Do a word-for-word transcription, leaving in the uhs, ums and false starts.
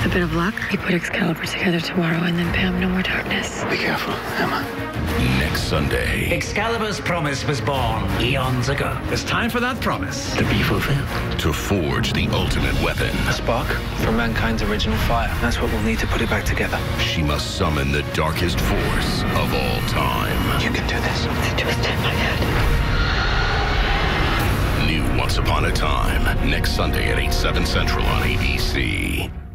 a bit of luck, you put Excalibur together tomorrow, and then bam, no more darkness. Be careful, Emma. Next Sunday. Excalibur's promise was born eons ago. It's time for that promise to be fulfilled. To forge the ultimate weapon, A spark from mankind's original fire. That's what we'll need to put it back together. she must summon the darkest force of all time. You can do this. It's just in my head. New Once Upon a Time, next Sunday at eight, seven Central on A B C.